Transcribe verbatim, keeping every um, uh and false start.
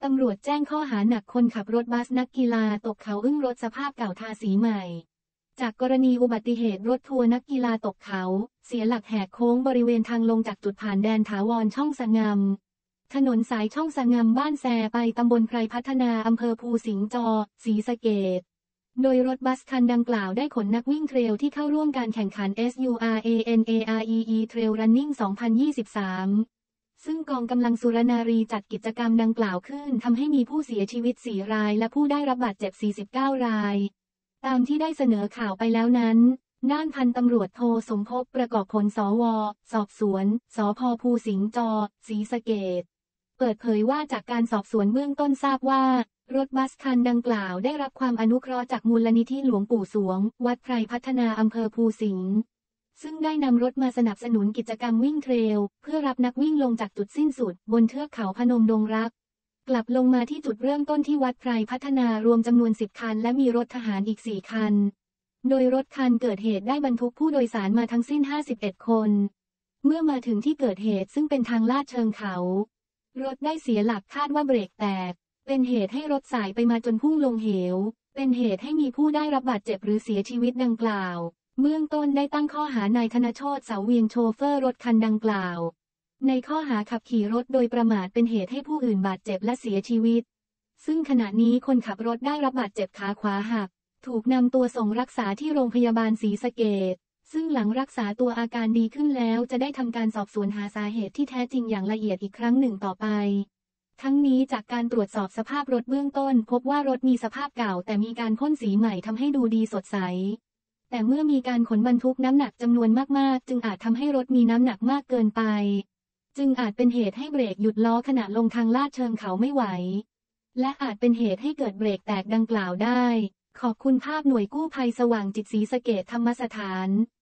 ำรวจแจ้งข้อหาหนักคนขับรถบัสนักกีฬาตกเขาอึ้งรถสภาพเก่าทาสีใหม่จากกรณีอุบัติเหตุรถทัวร์นักกีฬาตกเขาเสียหลักแหกโค้งบริเวณทางลงจากจุดผ่านแดนถาวรช่องสะงำถนนสายช่องสะงำบ้านแซไปตำบลไพรพัฒนาอำเภอภูสิงห์จอศรีสะเกษโดยรถบัสคันดังกล่าวได้ขนนักวิ่งเทรลที่เข้าร่วมการแข่งขัน เอส ยู อาร์ เอ เอ็น เอ อาร์ อี อี Trail Running สองพันยี่สิบสามซึ่งกองกำลังสุรนารีจัดกิจกรรมดังกล่าวขึ้นทำให้มีผู้เสียชีวิตสี่รายและผู้ได้รับบาดเจ็บสี่สิบเก้ารายตามที่ได้เสนอข่าวไปแล้วนั้นด้านพันตำรวจโทสมภพประกอบผลสวสอบสวนสภภูสิงห์จศรีสะเกษเปิดเผยว่าจากการสอบสวนเบื้องต้นทราบว่ารถบัสคันดังกล่าวได้รับความอนุเคราะห์จากมูลนิธิหลวงปู่สวงวัดไพรพัฒนาอำเภอภูสิงห์ซึ่งได้นำรถมาสนับสนุนกิจกรรมวิ่งเทรลเพื่อรับนักวิ่งลงจากจุดสิ้นสุดบนเทือกเขาพนมดงรักกลับลงมาที่จุดเริ่มต้นที่วัดไพรพัฒนารวมจำนวนสิบคันและมีรถทหารอีกสี่คันโดยรถคันเกิดเหตุได้บรรทุกผู้โดยสารมาทั้งสิ้นห้าสิบเอ็ดคนเมื่อมาถึงที่เกิดเหตุซึ่งเป็นทางลาดเชิงเขารถได้เสียหลักคาดว่าเบรกแตกเป็นเหตุให้รถสายไปมาจนพุ่งลงเหวเป็นเหตุให้มีผู้ได้รับบาดเจ็บหรือเสียชีวิตดังกล่าวเบื้องต้นได้ตั้งข้อหานายธนโชติเสาเวียงโชเฟอร์รถคันดังกล่าวในข้อหาขับขี่รถโดยประมาทเป็นเหตุให้ผู้อื่นบาดเจ็บและเสียชีวิตซึ่งขณะนี้คนขับรถได้รับบาดเจ็บขาขวาหักถูกนำตัวส่งรักษาที่โรงพยาบาลศรีสะเกษซึ่งหลังรักษาตัวอาการดีขึ้นแล้วจะได้ทำการสอบสวนหาสาเหตุที่แท้จริงอย่างละเอียดอีกครั้งหนึ่งต่อไปทั้งนี้จากการตรวจสอบสภาพรถเบื้องต้นพบว่ารถมีสภาพเก่าแต่มีการพ่นสีใหม่ทำให้ดูดีสดใสแต่เมื่อมีการขนบรรทุกน้ำหนักจำนวนมากๆจึงอาจทำให้รถมีน้ำหนักมากเกินไปจึงอาจเป็นเหตุให้เบรกหยุดล้อขณะลงทางลาดเชิงเขาไม่ไหวและอาจเป็นเหตุให้เกิดเบรกแตกดังกล่าวได้ขอบคุณภาพหน่วยกู้ภัยสว่างจิตศรีสะเกษธรรมสถาน